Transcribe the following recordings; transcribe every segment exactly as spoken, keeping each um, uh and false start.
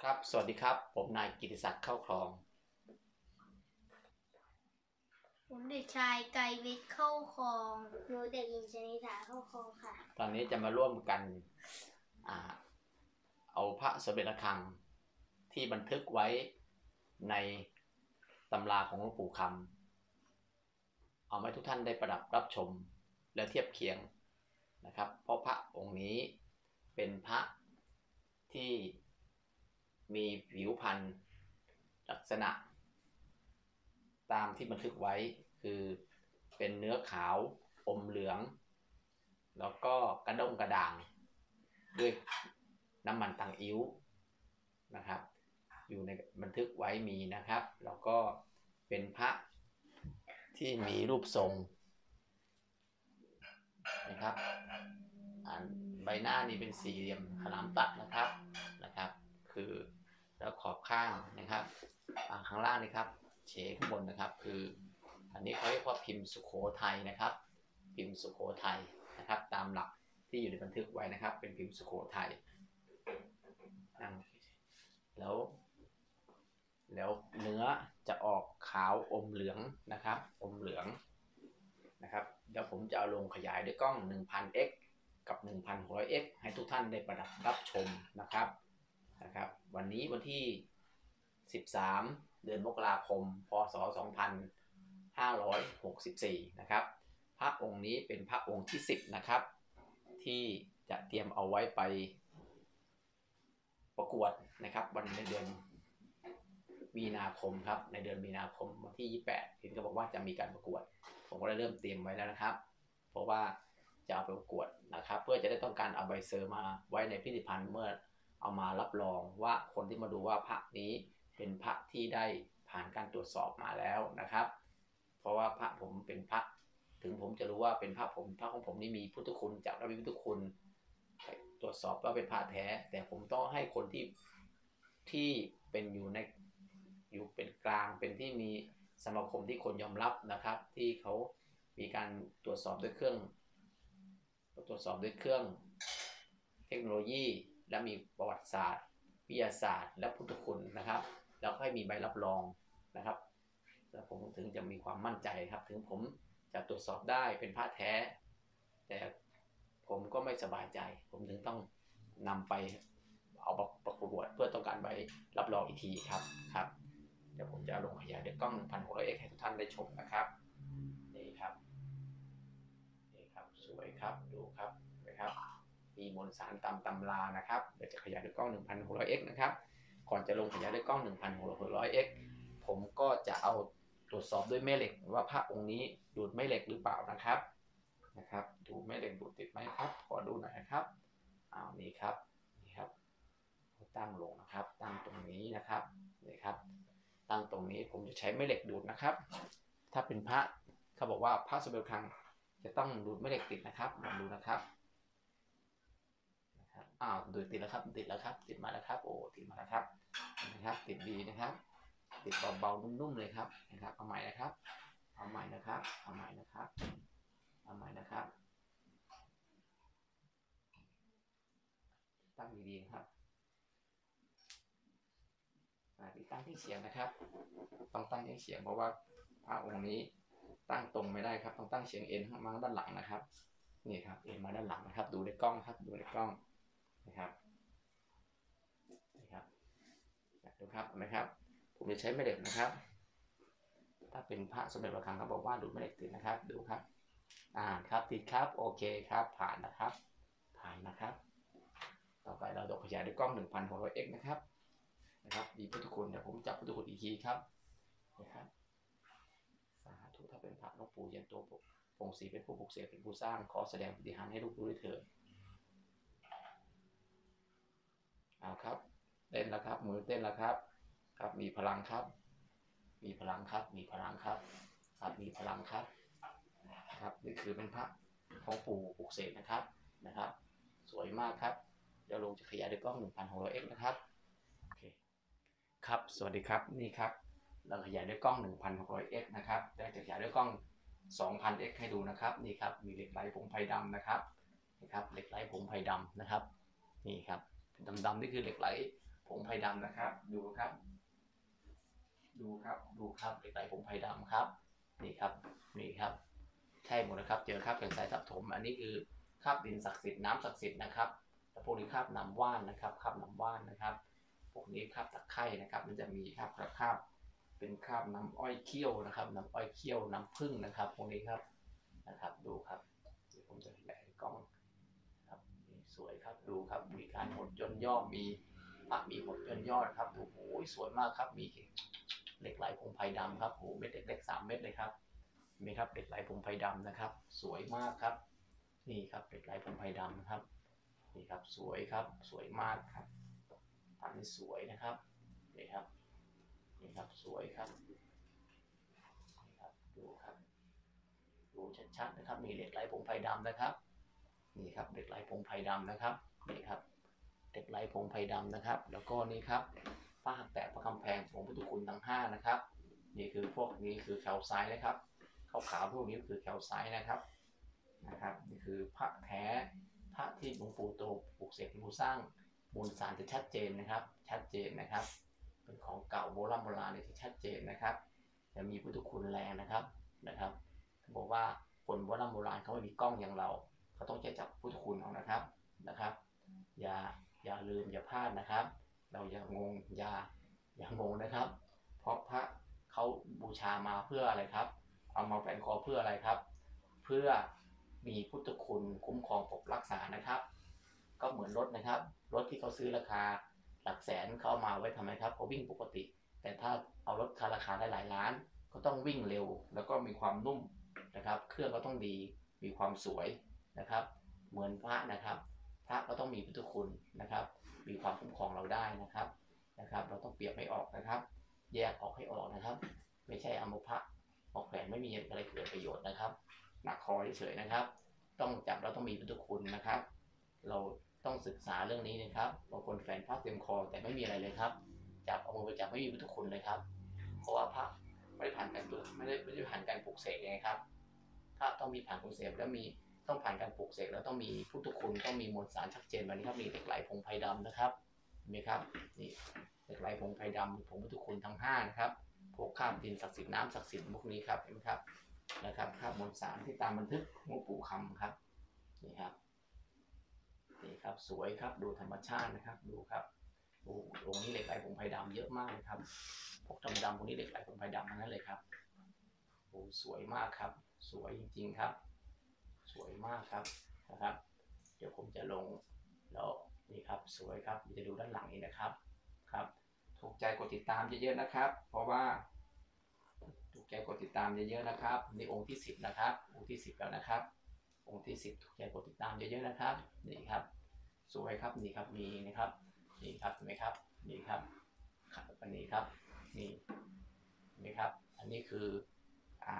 ครับสวัสดีครับผมนายกิติศักดิ์เข้าคลองผมเด็กชายไกรวิทย์เข้าคลองหนูเด็กหญิงชนิษฐาเข้าคลองค่ะตอนนี้จะมาร่วมกันเอาพระสมเด็จระฆังที่บันทึกไว้ในตำราของหลวงปู่คำเอาให้ทุกท่านได้ประดับรับชมและเทียบเคียงนะครับเพราะพระองค์นี้เป็นพระที่มีผิวพรรณลักษณะตามที่บันทึกไว้คือเป็นเนื้อขาวอมเหลืองแล้วก็กระด้งกระด่างด้วยน้ำมันตังอิ้วนะครับอยู่ในบันทึกไว้มีนะครับแล้วก็เป็นพระที่มีรูปทรงนะครับใบหน้านี่เป็นสี่เหลี่ยมขนามตัดนะครับนะครับคือแล้วขอบข้างนะครับข้างล่างนี่ครับเฉข้างบนนะครับคืออันนี้เขาเรียกว่าพิมพ์สุโขทัยนะครับพิมพ์สุโขทัยนะครับตามหลักที่อยู่ในบันทึกไว้นะครับเป็นพิมพ์สุโขทัยแล้วแล้วเนื้อจะออกขาวอมเหลืองนะครับอมเหลืองนะครับเดี๋ยวผมจะเอาลงขยายด้วยกล้อง หนึ่งพันเอ็กซ์ กับ หนึ่งพันหกร้อยเอ็กซ์ ให้ทุกท่านได้ประดับรับชมนะครับนะครับวันนี้วันที่สิบสามเดือนมกราคมพศสองพันห้าร้อยหกสิบสี่นะครับพระองค์นี้เป็นพระองค์ที่สิบนะครับที่จะเตรียมเอาไว้ไปประกวดนะครับวันในเดือนมีนาคมครับในเดือนมีนาคมวันที่ยี่สิบแปดเห็นเขาบอกว่าจะมีการประกวดผมก็ได้เริ่มเตรียมไว้แล้วนะครับเพราะว่าจะเอาไปประกวดนะครับเพื่อจะได้ต้องการเอาใบเซอร์มาไว้ในพิพิธภัณฑ์เมื่อเอามารับรองว่าคนที่มาดูว่าพระนี้เป็นพระที่ได้ผ่านการตรวจสอบมาแล้วนะครับเพราะว่าพระผมเป็นพระถึงผมจะรู้ว่าเป็นพระผมพระของผมนี่มีพุทธคุณจากพระพุทธคุณตรวจสอบว่าเป็นพระแท้แต่ผมต้องให้คนที่ที่เป็นอยู่ในอยู่เป็นกลางเป็นที่มีสมาคมที่คนยอมรับนะครับที่เขามีการตรวจสอบด้วยเครื่องตรวจสอบด้วยเครื่องเทคโนโลยีและมีประวัติศาสตร์วิทยาศาสตร์และพุทธคุณนะครับแล้วให้มีใบรับรองนะครับแล้วผมถึงจะมีความมั่นใจครับถึงผมจะตรวจสอบได้เป็นพระแท้แต่ผมก็ไม่สบายใจผมถึงต้องนำไปเอาประกวดเพื่อต้องการใบรับรองอีกทีครับครับเดี๋ยวผมจะลงขยายด้วยกล้อง หนึ่งพันหกร้อยเอ็กซ์ ให้ทุกท่านได้ชมนะครับนี่ครับนี่ครับสวยครับดูครับนะครับมีมวลสารตามตำรานะครับเดี๋ยวจะขยายด้วยกล้อง หนึ่งพันหกร้อยเอ็กซ์ นะครับก่อนจะลงขยายด้วยกล้อง หนึ่งพันหกร้อยเอ็กซ์ ผมก็จะเอาตรวจสอบด้วยแม่เหล็กว่าพระองค์นี้ดูดแม่เหล็กหรือเปล่านะครับนะครับดูแม่เหล็กดูดติดไหมครับขอดูหน่อยนะครับอ้าวนี่ครับนี่ครับตั้งลงนะครับตั้งตรงนี้นะครับนี่ครับตั้งตรงนี้ผมจะใช้แม่เหล็กดูดนะครับถ้าเป็นพระเขาบอกว่าพระสมเด็จครั้งจะต้องดูดแม่เหล็กติดนะครับลองดูนะครับนะครับอ้าวดูดติดแล้วครับติดแล้วครับติดมาแล้วครับโอ้ติดมาแล้วครับนะครับติดดีนะครับติดเบาๆนุ่มๆเลยครับนะครับเอาใหม่นะครับเอาใหม่นะครับเอาใหม่นะครับเอาใหม่นะครับตั้งดีๆครับติดตั้งที่เสียงนะครับต้องตั้งที่เสียงเพราะว่าพระองค์นี้ตั้งตรงไม่ได้ครับต้องตั้งเสียงเอ็นมาด้านหลังนะครับนี่ครับเอ็นมาด้านหลังนะครับดูในกล้องครับดูในกล้องนะครับนี่ครับดูครับนะครับผมจะใช้แม่เหล็กนะครับถ้าเป็นพระสมเด็จพระคลังเขาบอกว่าดูดแม่เหล็กติดนะครับดูครับอ่าครับติดครับโอเคครับผ่านนะครับผ่านนะครับต่อไปเราจะขยายด้วยกล้อง หนึ่งพันหกร้อยเอ็กซ์ นะครับนะครับมีพุทธคุณเดี๋ยวผมจับพุทธคุณอีกทีครับนะครับสาธุถ้าเป็นพระหลวงปู่ยันตัวปงศรีเป็นผู้ปลุกเสกเป็นผู้สร้างขอแสดงปฏิหารให้ลูกรู้ด้วยเถิดเอาครับเต้นแล้วครับมือเต้นแล้วครับครับมีพลังครับมีพลังครับมีพลังครับครับมีพลังครับครับนี่คือเป็นพระของปู่ปลุกเสกนะครับนะครับสวยมากครับเดี๋ยวลงจะขยายด้วยกล้อง หนึ่งพันหกร้อย เอ็กซ์ นะครับโอเคครับสวัสดีครับนี่ครับเราขยายด้วยกล้อง หนึ่งพันหกร้อย เอ็กซ์ นะครับเดี๋ยวจะขยายด้วยกล้อง สองพัน เอ็กซ์ ให้ดูนะครับนี่ครับมีเหล็กไหลผงไผ่ดำนะครับนี่ครับเหล็กไหลผงไผ่ดำนะครับนี่ครับดำๆนี่คือเหล็กไหลผผงไผ่ดำนะครับดูครับดูครับดูครับเหล็กไหลผงไผ่ดำครับนี่ครับนี่ครับใช่หมดนะครับเจอคราบแกนไซทับถมอันนี้คือคราบดินศักดิ์สิทธิ์น้ำศักดิ์สิทธิ์นะครับแต่พวกนี้คราบน้ำว่านนะครับคราบน้ำว่านนะครับพวกนี้คราบตะไคร่นะครับมันจะมีคราบคราบเป็นคราบน้ำอ้อยเคี่ยวนะครับน้ำอ้อยเคี่ยวน้ำผึ้งนะครับพวกนี้ครับนะครับดูครับเดี๋ยวผมจะขยายกล้องครับสวยครับดูครับมีการหดย่นย่อมีปากมีหดย่นย่อครับดูโอ้ยสวยมากครับมีเหล็กไหลผงไผ่ดำครับโอ้เม็ดเล็กๆสามเม็ดเลยครับเห็นไหมครับเหล็กไหลผงไผ่ดำนะครับสวยมากครับนี่ครับเหล็กไหลผงไผ่ดำนะครับนี่ครับสวยครับสวยมากครับอันนี้สวยนะครับนี่ครับนี่ครับสวยครับนี่ครับดูครับดูชัดๆนะครับมีเหล็กไหลผงไผ่ดำนะครับนี่ครับเหล็กไหลผงไผ่ดำนะครับนี่ครับเหล็กไหลผงไผ่ดำนะครับแล้วก็นี่ครับพระหักแตกพระคำแพงของพุทธคุณทั้งห้านะครับนี่คือพวกนี้คือแคลไซต์นะครับขาวๆพวกนี้คือแคลไซต์นะครับนะครับนี่คือพระแท้พระที่หลวงปู่โตปลุกเสกหลวงปู่สร้างมวลสารจะชัดเจนนะครับชัดเจนนะครับเป็นของเก่าโบราณโบราณที่ชัดเจนนะครับจะมีพุทธคุณแรงนะครับนะครับบอกว่าคนโบราณโบราณเขาไม่มีกล้องอย่างเราเขาต้องใช้จับพุทธคุณเอานะครับนะครับอย่าอย่าลืมอย่าพลาดนะครับเราอย่างงอย่าอย่างงนะครับเพราะพระเขาบูชามาเพื่ออะไรครับเอามาแฝงคอเพื่ออะไรครับเพื่อมีพุทธคุณคุ้มครองปกรักษานะครับก็เหมือนรถนะครับรถที่เขาซื้อราคาหลักแสนเขาเอามาไว้ทำไมครับเขาวิ่งปกติแต่ถ้าเอารถราคาได้หลายล้านก็ต้องวิ่งเร็วแล้วก็มีความนุ่มนะครับเครื่องก็ต้องดีมีความสวยนะครับเหมือนพระนะครับพระก็ต้องมีพุทธคุณนะครับมีความคุ้มครองเราได้นะครับนะครับเราต้องเปรียบให้ออกนะครับแยกออกให้ออกนะครับไม่ใช่เอามาพระออกแขวนไม่มีอะไรเกิดประโยชน์นะครับหนักคอเฉยๆนะครับต้องจับเราต้องมีพุทธคุณนะครับเราต้องศึกษาเรื่องนี้นะครับบางคนแฝงพระเต็มคอแต่ไม่มีอะไรเลยครับจับเอามือไปจับไม่มีพุทธคุณเลยครับเพราะว่าพระไม่ได้ผ่านการปลูกไม่ได้ไม่ได้ผ่านการปลูกเสกไงครับพระต้องมีผ่านปลูกเสกแล้วมีต้องผ่านการปลูกเสกแล้วต้องมีพุทธคุณต้องมีมวลสารชัดเจนแบบนี้ครับมีเหล็กไหลผงไผ่ดำนะครับเห็นไหมครับนี่เหล็กไหลผงไผ่ดำผงพุทธคุณทั้งห้านะครับพวกข้ามดินศักดิ์สิทธิ์น้ำศักดิ์สิทธิ์พวกนี้ครับเห็นไหมครับนะครับข้ามมวลสารที่ตามบันทึกหลวงปู่คำครับนี่ครับนี่ครับสวยครับดูธรรมชาตินะครับดูครับโอ้ตรงนี้เหล็กไหลผงไผ่ดำเยอะมากนะครับพวกดำๆพวกนี้เหล็กไหลผงไผ่ดำทั้งนั้นเลยครับโอ้สวยมากครับสวยจริงๆครับสวยมากครับนะครับเดี๋ยวผมจะลงแล้วนี่ครับสวยครับจะดูด้านหลังนี้นะครับครับถูกใจกดติดตามเยอะๆนะครับเพราะว่าถูกใจกดติดตามเยอะๆนะครับนี่องค์ที่สิบนะครับองค์ที่สิบแล้วนะครับองค์ที่สิบถูกใจกดติดตามเยอะๆนะครับนี่ครับสวยครับนี่ครับมีนะครับนี่ครับเห็นไหมครับนี่ครับอันนี้ครับนี่นี่ครับอันนี้คืออ่า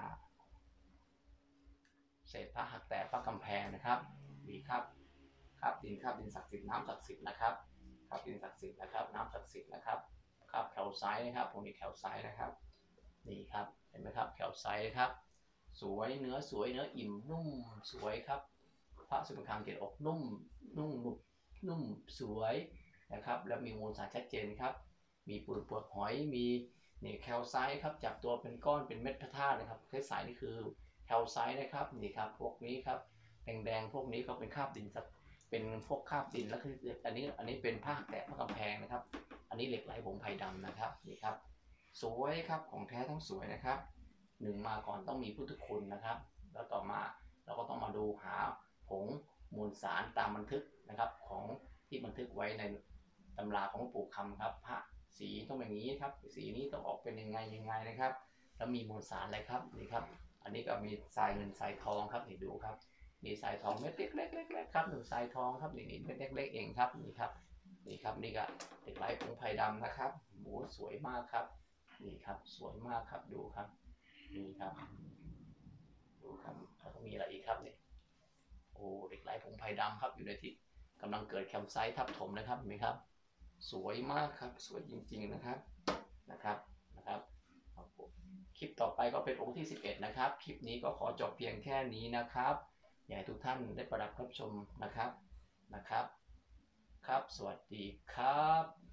เศษพระหักแตกพระกำแพงนะครับมีครับครับดินครับดินศักดิ์สิทธิ์น้ำศักดิ์สิทธิ์นะครับครับดินศักดิ์สิทธิ์นะครับน้ำศักดิ์สิทธิ์นะครับครับแถวซ้ายนะครับผมมีแถวซ้ายนะครับนี่ครับเห็นไหมครับแถวซ้ายครับสวยเนื้อสวยเนื้ออิ่มนุ่มสวยครับพระสุภคังเกศอกนุ่มนุ่มนุ่มสวยนะครับแล้วมีมวลสารชัดเจนครับมีเปลือกเปลือกหอยมีนี่แคลไซต์ครับจับตัวเป็นก้อนเป็นเม็ดพระธาตุนะครับใสๆนี่คือแคลไซต์นะครับนี่ครับพวกนี้ครับแดงๆพวกนี้ก็เป็นคราบดินเป็นพวกคราบดินแล้วคืออันนี้อันนี้เป็นผ้าแตะผ้ากำแพงนะครับอันนี้เหล็กไหลผงไผ่ดำนะครับนี่ครับสวยครับของแท้ต้องสวยนะครับหนึ่งมาก่อนต้องมีพุทธคุณนะครับแล้วต่อมาเราก็ต้องมาดูหาผงมวลสารตามบันทึกนะครับของที่บันทึกไว้ในตำราของปู่คำครับพระสีต้องเป็นอย่างนี้ครับสีนี้ต้องออกเป็นยังไงยังไงนะครับแล้วมีมวลสารอะไรครับนี่ครับอันนี้ก็มีทรายเงินทรายทองครับนี่ดูครับนี่ทรายทองเม็ดเล็กๆๆครับหนึ่งทรายทองครับนี่นี่เม็ดเล็กๆเองครับนี่ครับนี่ครับนี่ก็เหล็กไหลผงไผ่ดำนะครับโอ้สวยมากครับนี่ครับสวยมากครับดูครับนี่ครับดูครับแล้วก็มีอะไรอีกครับนี่โอ้เหล็กไหลผงไผ่ดำครับอยู่ในที่กำลังเกิดแคมไซต์ทับถมนะครับเห็นไหมครับสวยมากครับสวยจริงๆนะครับนะครับนะครับคลิปต่อไปก็เป็นองค์ที่สิบเอ็ดนะครับคลิปนี้ก็ขอจบเพียงแค่นี้นะครับอยากให้ทุกท่านได้ประดับรับชมนะครับนะครับครับสวัสดีครับ